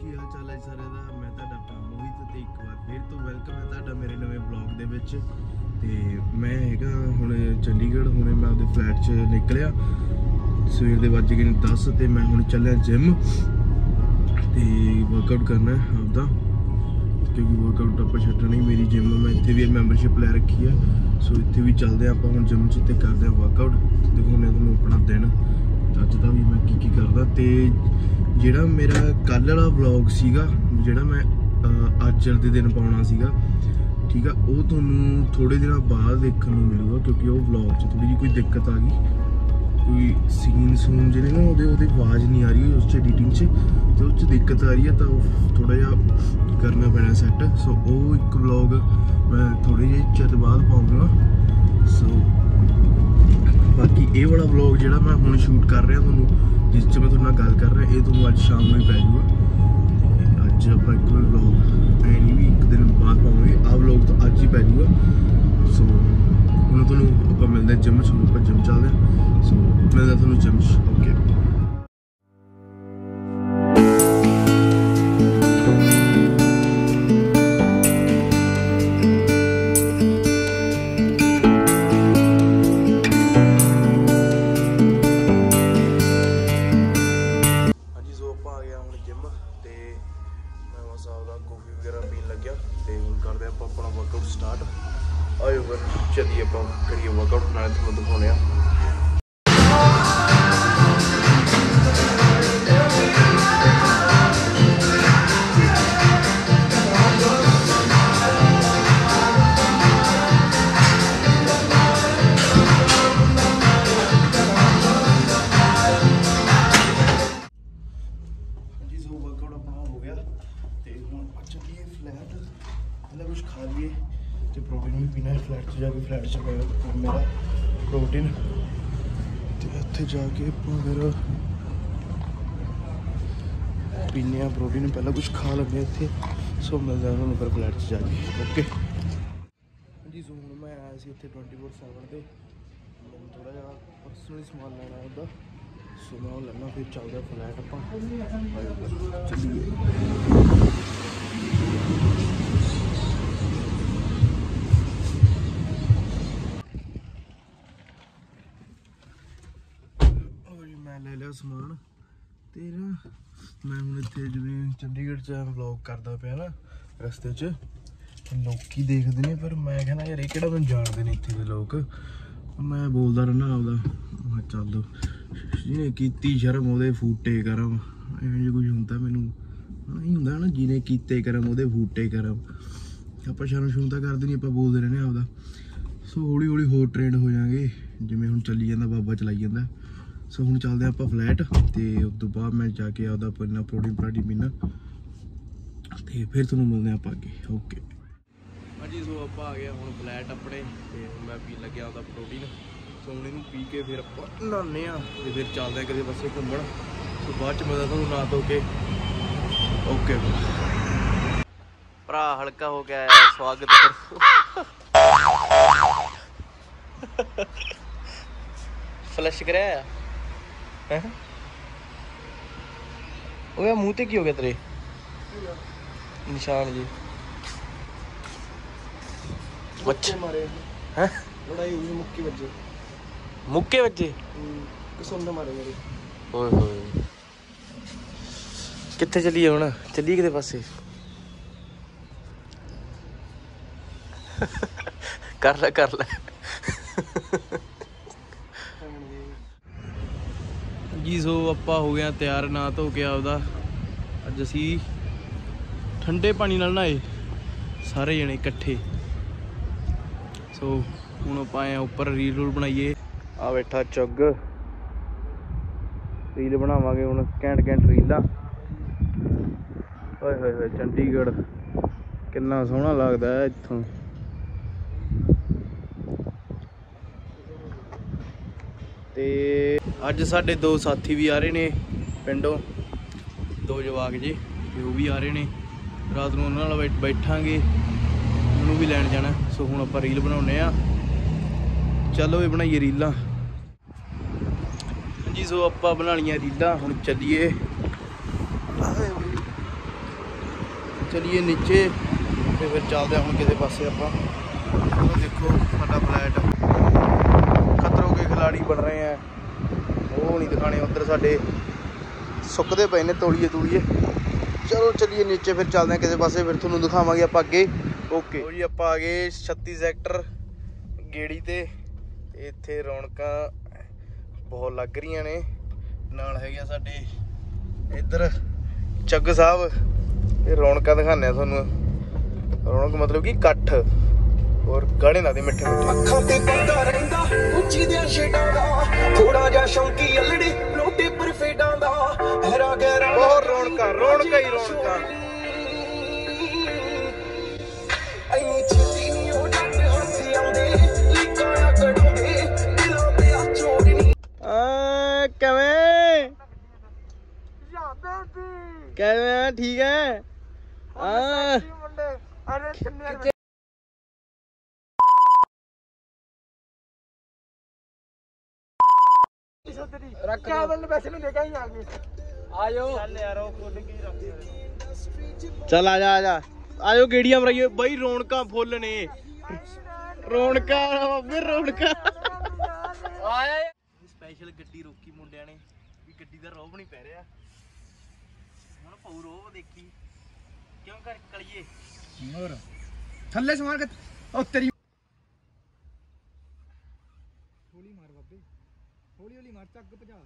ਕੀ ਹਾਲ ਚਾਲ ਹੈ ਸਾਰਿਆਂ ਦਾ। ਮੈਂ ਤੁਹਾਡਾ ਆਪਣਾ ਮੋਹਿਤ ਤੇ ਇੱਕ ਵਾਰ ਫਿਰ ਤੋਂ ਵੈਲਕਮ ਹੈ ਤੁਹਾਡਾ ਮੇਰੇ ਨਵੇਂ ਵਲੌਗ ਦੇ ਵਿੱਚ। ਤੇ ਮੈਂ ਹੈਗਾ ਹੁਣ ਚੰਡੀਗੜ੍ਹ। ਹੁਣੇ ਮੈਂ ਆਪਦੇ ਫਲੈਟ 'ਚ ਨਿਕਲਿਆ, ਸਵੇਰ ਦੇ ਵੱਜ ਗਏ 10 ਤੇ ਮੈਂ ਹੁਣ ਚੱਲਿਆ ਜਿਮ ਤੇ ਵਰਕਆਊਟ ਕਰਨਾ ਆਪਦਾ, ਕਿਉਂਕਿ ਵਰਕਆਊਟ ਆਪਾਂ ਛੱਡਣਾ ਨਹੀਂ। ਮੇਰੀ ਜਿਮ ਮੈਂ ਇੱਥੇ ਵੀ ਮੈਂਬਰਸ਼ਿਪ ਲੈ ਰੱਖੀ ਹੈ, ਸੋ ਇੱਥੇ ਵੀ ਚੱਲਦੇ ਆਪਾਂ ਹੁਣ ਜਿਮ 'ਚ ਤੇ ਕਰਦੇ ਹਾਂ ਵਰਕਆਊਟ। ਦਿਖਾਉਂਦੇ ਤੁਹਾਨੂੰ ਆਪਣਾ ਦਿਨ ਅੱਜ ਦਾ ਵੀ ਮੈਂ ਕੀ ਕਰਦਾ। ਤੇ ਜਿਹੜਾ ਮੇਰਾ ਕੱਲ੍ਹ ਵਾਲਾ ਵਲੌਗ ਸੀਗਾ, ਜਿਹੜਾ ਮੈਂ ਅੱਜ ਦੇ ਦਿਨ ਪਾਉਣਾ ਸੀਗਾ, ਠੀਕ ਆ, ਉਹ ਤੁਹਾਨੂੰ ਥੋੜ੍ਹੇ ਦਿਨਾਂ ਬਾਅਦ ਦੇਖਣ ਨੂੰ ਮਿਲੂਗਾ, ਕਿਉਂਕਿ ਉਹ ਵਲੌਗ 'ਚ ਥੋੜ੍ਹੀ ਜਿਹੀ ਕੋਈ ਦਿੱਕਤ ਆ ਗਈ। ਕੋਈ ਸੀਨ ਜਿਹੜੇ ਨਾ ਉਹਦੀ ਆਵਾਜ਼ ਨਹੀਂ ਆ ਰਹੀ ਉਸ 'ਚ ਐਡੀਟਿੰਗ 'ਚ, ਅਤੇ ਉਸ 'ਚ ਦਿੱਕਤ ਆ ਰਹੀ ਹੈ, ਤਾਂ ਉਹ ਥੋੜ੍ਹਾ ਜਿਹਾ ਕਰਨਾ ਪੈਣਾ ਸੈੱਟ। ਸੋ ਉਹ ਇੱਕ ਵਲੌਗ ਮੈਂ ਥੋੜ੍ਹੇ ਜਿਹੇ ਚਿਰ ਬਾਅਦ ਪਾਊਂਗਾ। ਸੋ ਬਾਕੀ ਇਹ ਵਾਲਾ ਵਲੌਗ ਜਿਹੜਾ ਮੈਂ ਹੁਣ ਸ਼ੂਟ ਕਰ ਰਿਹਾ ਤੁਹਾਨੂੰ, ਜਿਸ 'ਚ ਮੈਂ ਤੁਹਾਡੇ ਨਾਲ ਗੱਲ ਕਰ ਰਿਹਾ, ਇਹ ਤੁਹਾਨੂੰ ਅੱਜ ਸ਼ਾਮ ਨੂੰ ਹੀ ਪੈ ਜਾਊਗਾ। ਅਤੇ ਅੱਜ ਆਪਾਂ ਇੱਕ ਵਲੌਗ ਐ ਨਹੀਂ ਵੀ ਇੱਕ ਦਿਨ ਬਾਅਦ ਪਾਵਾਂਗੇ, ਆਹ ਵਲੌਗ ਤਾਂ ਅੱਜ ਹੀ ਪੈ ਜਾਊਗਾ। ਸੋ ਹੁਣ ਤੁਹਾਨੂੰ ਆਪਾਂ ਮਿਲਦੇ ਹਾਂ ਜਿਮ 'ਚ, ਹੁਣ ਆਪਾਂ ਜਿਮ ਚੱਲਦੇ ਹਾਂ। ਸੋ ਮਿਲਦਾ ਤੁਹਾਨੂੰ ਜਿਮ 'ਚ। ਓਕੇ। कॉफी वगैरह पीन लग गया तो हम करते हैं अपना वर्कआउट स्टार्ट। आयो फिर चलिए आप करिए वर्कआउट, ना थोड़ा दिखाने। जी सो वर्कआउट अपना हो गया तो हम चलिए फ्लैट, पहले कुछ खा लिए तो प्रोटीन भी पीना है। फ्लैट से जाके फ्लैट से पाया मेरा प्रोटीन, तो उत्थे जाके फिर पीने प्रोटीन, पहले कुछ खा लगे इतने। सो मिलता है फिर फ्लैट से जाके। ओके जी। सो हूँ मैं आया से इतने 24/7 से मैं थोड़ा जहा पर्सनली समान लेना उसका। सो मैं लेना, फिर चलते फ्लैट आप चलिए। मैं ले लिया समान तो ना मैं हूँ इतने जिमें चंडीगढ़ च व्लॉग करता पाया ना, रस्ते च लोग देखते हैं, पर मैं कहना यार ये किहड़ा मैनूं जानते हैं इत्थे दे लोग। मैं बोलता रहना आपदा, मैं चल जिन्हें कीती शर्म ओहदे फूटे करम, इवें कुछ होंदा मैनूं नहीं होंदा ना, जिन्हें कीते करम ओहदे फूटे करम। आपां शर्म शुरम तां करदे नहीं, आपां बोलदे रहने आपदा। सो हौली हौली होर ट्रेंड हो जाएंगे, जिवें हुण चली जांदा बाबा चलाई जांदा। सो हम चलते हैं आप फ्लैट, तो उस तो बाद मैं जाके आपका पीना प्रोटीन प्राटीन पीना, तो फिर तुहानूं मिलते हैं आप अगे। ओके हाँ जी। सो आप आ गया हूँ फ्लैट अपने, तो मैं पीन लगे आपका प्रोटीन। सो हम इनू पी के फिर आप नहाने, तो फिर चलते हैं किसी पासे घूमन। सो बाद च मिलदा तुहानूं नहा धो के। ओके भरा हल्का हो गया है, स्वागत करो। फ्लश कराया ओए मुँह ते की हो गया तेरे निशान जी? बच्चे मारे हैं, लड़ाई हुई, मुक्के बजे, मुक्के बजे कसम मारे मेरे। ओए होए कित्थे चलीए हुण? चलीए किते पासे? कर ले जी। सो आप हो गया तैयार, ना धो के आपदा। अज असी ठंडे पानी नाल नहाए सारे जने इकट्ठे। सो हुण आप आए उपर रील रूल बनाइए। आ बैठा चुग, रील बनावांगे हुण, घैंट रीलां। होए होए होए चंडीगढ़ किन्ना सोहना लगदा है इत्थों। ते अज साडे दो साथी भी आ रहे ने पिंडों, दो जवाक जी, ते वो भी आ रहे ने। रात नूं उन्हां नाल बैठांगे, उन्होंने भी लैन जाना। सो हुण आपां रील बनाउने आ, चलो ये बनाइए रीलां। जी सो आपां बना लियां रीलां, हुण चलिए चलिए नीचे तो फिर चलते हम किसी पासे आप। देखो साडा फ्लैट, खतरों के खिलाड़ी बन रहे हैं, वो नहीं दिखाने। उधर साडे सुकते पे ने तोड़िए तूड़िए। चलो चलिए नीचे फिर चलते हैं किसी पासे, फिर थोड़ा दिखावे आप अगे। ओके जी, आप आ गए 36 सैक्टर गेड़ी ते। इत्थे रौनकां बहुत लग रही ने। नाल है साडे इधर चग साहब। ये रौनकां दिखाने थानू। रौनक मतलब कि कट्ठ और गाने ना दे मिठे मिठे। बहुत रौनकां रौनकां ही रौनकां। ठीक है। चल आजा आजा आयो गेड़िया मराइयो बई। रौनकां फुल ने, रौनकां रौनकां। स्पैशल गड्डी रोकी मुंडिया ने भी गड्डी दा रोब नहीं पै रहा। हुण पाऊ रोब देखी क्यों कर कलिए और थल्ले सवार के ओ तेरी हौली मार बाबे, हौली हौली मार चग भजा।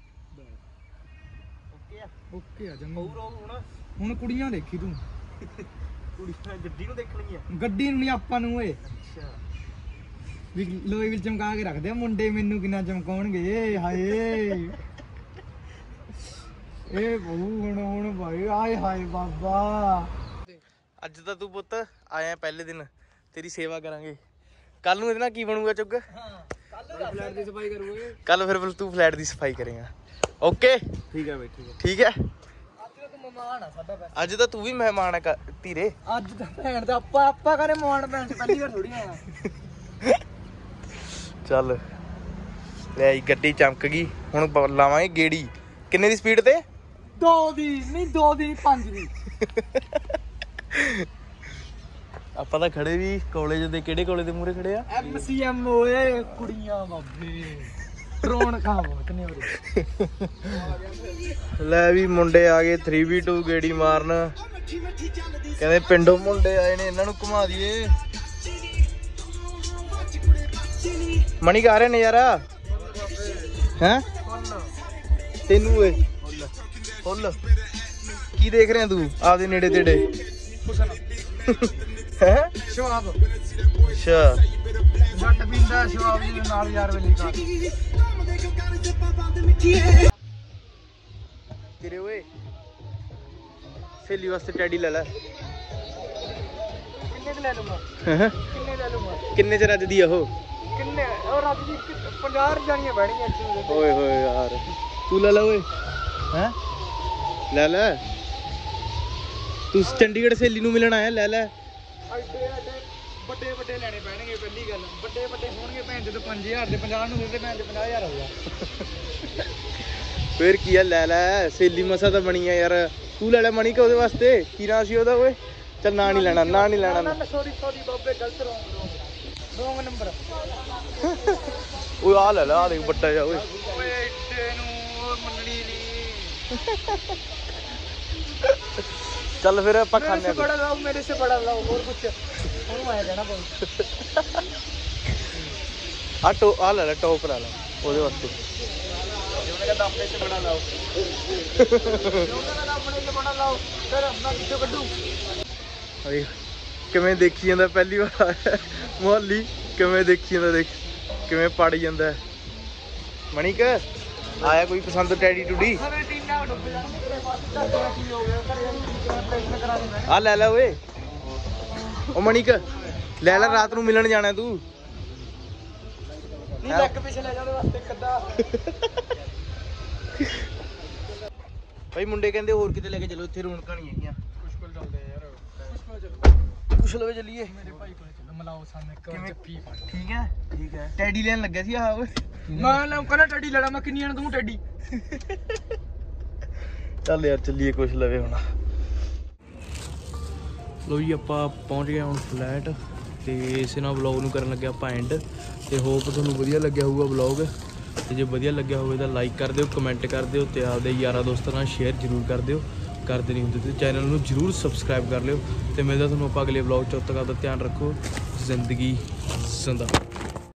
ओके आ ओके आ जंग पाऊ रोब। हुण कुड़ियां देखी तू। कुड़ियां गड्डी नूं देखणी है, गड्डी नूं नहीं आपां नूं। ओए अच्छा भी लोई विच चमका के रखदे मुंडे, मैनू किन्ना चमकाउणगे। हाय ए बहु हुण भाई आए हाय बाबा। अज तो तू पुत्त आया पहले दिन, तेरी सेवा करांगे। कल नूं इहदे नाल की बनूगा चुग? फ्लैट दी सफाई करूंगे कल। फिर तू फ्लैट दी सफाई करेगा। ओके ठीक है भाई, ठीक है। अज तो तू भी मेहमान है धीरे। अज तो भैन दा आपा करे मेहमान भैन पहली बार थोड़ी आया। चल ले गड्डी चमक गई। हुण लावांगे गेड़ी। किन्ने दी स्पीड ते? 2 दी नहीं 2 दी 5 दी। ਆਪਾਂ ਤਾਂ ਖੜੇ ਵੀ ਕਾਲਜ ਦੇ। ਕਿਹੜੇ ਕਾਲਜ ਦੇ ਮੂਹਰੇ ਖੜੇ ਆ? MCM ਓਏ ਕੁੜੀਆਂ ਬਾਬੇ ਰੌਣਕਾਂ ਬਹੁਤ ਨੇ ਉਰੇ। ਲੈ ਵੀ ਮੁੰਡੇ ਆ ਗਏ 3v2 ਗੇੜੀ ਮਾਰਨ। ਕਹਿੰਦੇ ਪਿੰਡੋਂ ਮੁੰਡੇ ਆਏ ਨੇ, ਇਹਨਾਂ ਨੂੰ ਘੁਮਾ ਦਈਏ। ਮਣੀ ਕਾ ਰਹੇ ਨਜ਼ਾਰਾ ਹੈ ਤੈਨੂੰ? ਓਏ ਫੁੱਲ ਕੀ ਦੇਖ ਰਿਹਾ ਤੂੰ ਆਪਦੇ ਨੇੜੇ ਤੇੜੇ? ਹੈ ਸ਼ਵਾਬ। ਅੱਛਾ ਜੱਟ ਪੀਂਦਾ ਸ਼ਵਾਬ ਜੀ ਨਾਲ ਯਾਰ ਵੇਲੀ ਕਾ ਤੇਰੇ। ਓਏ ਸਹੇਲੀ ਵਾਸਤੇ ਟੈਡੀ ਲੈ ਲੈ। ਕਿੰਨੇ ਕੁ ਲੈ ਲੂੰਗਾ? ਕਿੰਨੇ ਲੈ ਲੂੰਗਾ? ਕਿੰਨੇ ਚ ਰੱਜਦੀ ਆ ਉਹ? ਕਿੰਨੇ ਉਹ ਰੱਜਦੀ 50 ਜਾਣੀਆਂ ਬਹਿਣੀਆਂ। ਓਏ ਹੋਏ ਯਾਰ ਤੂੰ ਲੈ ਲੈ। ਓਏ ਹੈ ਲੈ ਲੈ। ਤੂੰ ਚੰਡੀਗੜ੍ਹ ਸਹੇਲੀ ਨੂੰ ਮਿਲਣ ਆਇਆ? ਲੈ ਲੈ। ਵੱਡੇ ਵੱਡੇ ਲੈਣੇ ਪੈਣਗੇ। ਪਹਿਲੀ ਗੱਲ ਵੱਡੇ ਵੱਡੇ ਹੋਣਗੇ ਭੈਣ ਜਦੋਂ 5000 ਦੇ 50 ਨੂੰ ਦੇ ਭੈਣ 50000 ਹੋਊਗਾ। ਫਿਰ ਕੀ ਆ ਲੈ ਲੈ। ਸਹੇਲੀ ਮਸਾ ਤਾਂ ਬਣੀ ਆ ਯਾਰ। ਤੂੰ ਲੈ ਲੈ ਮਣੀ ਕਿ ਉਹਦੇ ਵਾਸਤੇ ਕੀ ਨਾਂ ਸੀ ਉਹਦਾ? ਓਏ ਚੱਲ ਨਾਂ ਨਹੀਂ ਲੈਣਾ, ਨਾਂ ਨਹੀਂ ਲੈਣਾ। ਸੌਰੀ ਸੌਰੀ ਬਾਬੇ ਗਲਤ ਰੋਂਗ ਨੰਬਰ। ਓਏ ਆ ਲੈ ਲੈ, ਆ ਦੇਖ ਵੱਡਾ ਜਾ। ਓਏ ਓਏ ਇੱਡੇ ਨੂੰ ਮੰਨਣੀ ਨਹੀਂ। ਚੱਲ ਫਿਰ ਆਪਾਂ ਖਾਣੇ ਬੜਾ ਲਾਓ, ਮੇਰੇ ਸੇ ਬੜਾ ਲਾਓ। ਹੋਰ ਕੁਛ ਉਹਨੂੰ ਆਇਆ ਕਹਿਣਾ ਬਹੁਤ। ਆ ਲੈ ਲੈ ਟੌਪ ਲਾ ਲਾ ਉਹਦੇ ਵਾਸਤੇ। ਉਹਨੇ ਕਹਿੰਦਾ ਆਪਣੇ ਸੇ ਬੜਾ ਲਾਓ। ਆਪਣੇ ਸੇ ਬੜਾ ਲਾਓ ਫਿਰ ਆਪਣਾ ਕਿੱਥੋਂ ਕੱਢੂ। ਅਰੇ ਕਿਵੇਂ ਦੇਖੀ ਜਾਂਦਾ ਪਹਿਲੀ ਵਾਰ ਮੁਹੱਲੀ। ਕਿਵੇਂ ਦੇਖੀ ਜਾਂਦਾ, ਦੇਖ ਕਿਵੇਂ ਪੜ ਜਾਂਦਾ। ਮਣੀਕ ਆਇਆ ਕੋਈ ਪਸੰਦ ਟੈਡੀ ਟੂਡੀ? ਆ ਲੈ ਲੈ ਓਏ। ਉਹ ਮਣੀਕ ਲੈ ਲੈ, ਰਾਤ ਨੂੰ ਮਿਲਣ ਜਾਣਾ ਤੂੰ। ਨਹੀਂ ਲੱਕ ਪਿੱਛੇ ਲੈ ਜਾਣ ਵਾਸਤੇ ਕੱਦਾ। ਭਾਈ ਮੁੰਡੇ ਕਹਿੰਦੇ ਹੋਰ ਕਿਤੇ ਲੈ ਕੇ ਚਲੋ, ਇੱਥੇ ਰੌਣਕਾਂ ਨਹੀਂ ਹੈਗੀਆਂ। ਮੁਸ਼ਕਲ ਚੱਲਦੇ ਯਾਰ। ਕੁਛ ਲਵੇ ਚੱਲੀਏ ਮੇਰੇ ਭਾਈ ਕੋਲ। ਚਲੋ ਮਲਾਓ ਸਾਹਮਣੇ ਜੱਫੀ। ਠੀਕ ਹੈ ਠੀਕ ਹੈ। ਟੈਡੀ ਲੈਣ ਲੱਗਿਆ ਸੀ। ਆਹ ਓਏ ਮੈਂ ਨਾ ਕਹਿੰਦਾ ਟੈਡੀ ਲੈਣਾ ਮੈਂ। ਕਿੰਨੀਆਂ ਨੂੰ ਦੂੰ ਟੈਡੀ? ਚੱਲ ਯਾਰ ਚੱਲੀਏ ਕੁਛ ਲਵੇ ਹੁਣ। ਲਓ ਜੀ ਆਪਾਂ ਪਹੁੰਚ ਗਏ ਹੁਣ ਫਲੈਟ ਤੇ ਇਸੇ ਨਾਲ ਵਲੌਗ ਨੂੰ ਕਰਨ ਲੱਗਿਆ ਆਪਾਂ ਐਂਡ। ਤੇ ਹੋਪ ਤੁਹਾਨੂੰ ਵਧੀਆ ਲੱਗਿਆ ਹੋਊਗਾ ਵਲੌਗ, ਤੇ ਜੇ ਵਧੀਆ ਲੱਗਿਆ ਹੋਵੇ ਤਾਂ ਲਾਈਕ ਕਰ ਦਿਓ, ਕਮੈਂਟ ਕਰ ਦਿਓ ਤੇ ਆਪਦੇ ਯਾਰਾਂ ਦੋਸਤਾਂ ਨਾਲ ਸ਼ੇਅਰ ਜ਼ਰੂਰ ਕਰ ਦਿਓ, ਕਰਦੇ ਨਹੀਂ ਹੁੰਦੇ। ਤੇ ਚੈਨਲ ਨੂੰ ਜ਼ਰੂਰ ਸਬਸਕ੍ਰਾਈਬ ਕਰ ਲਿਓ ਤੇ ਮਿਲਦਾ ਤੁਹਾਨੂੰ ਆਪਾਂ ਅਗਲੇ ਵਲੌਗ 'ਚ। ਉਦੋਂ ਤੱਕ ਦਾ ਧਿਆਨ ਰੱਖੋ। ਜ਼ਿੰਦਗੀ ਜ਼ਿੰਦਾ।